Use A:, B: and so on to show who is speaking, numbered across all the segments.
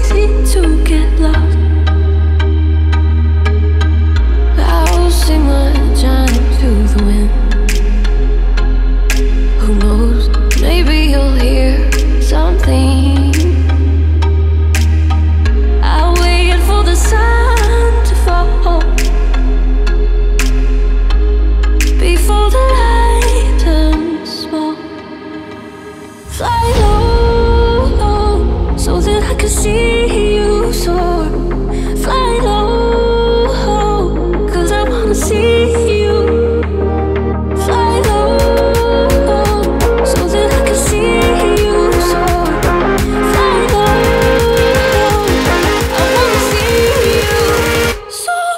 A: easy to get lost. I'll sing my chime to the wind. Who knows, maybe you'll hear something. I'll wait for the sun to fall before the light turns small. Fly low so that I can see you soar. Fly low, 'cause I wanna see you. Fly low so that I can see you soar. Fly low, I wanna see you soar.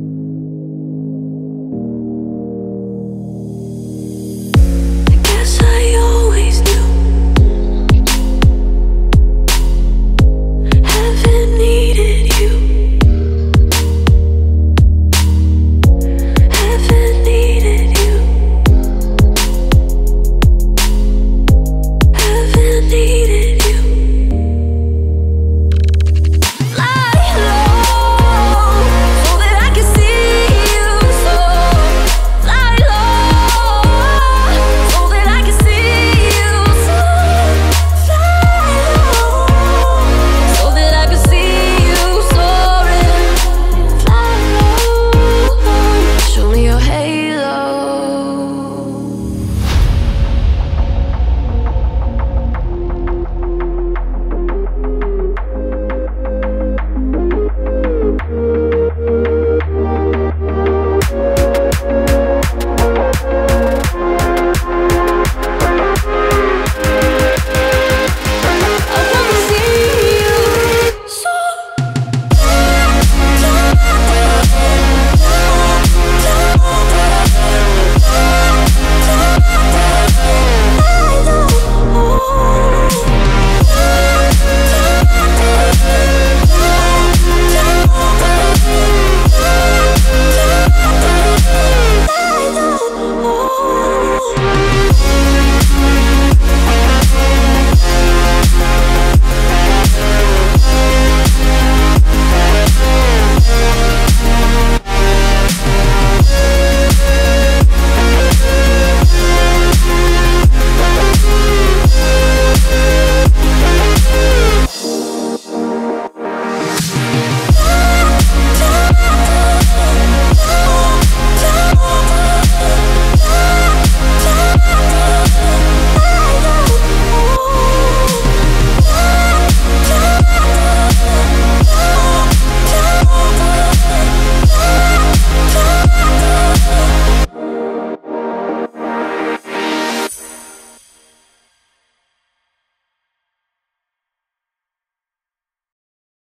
A: Guess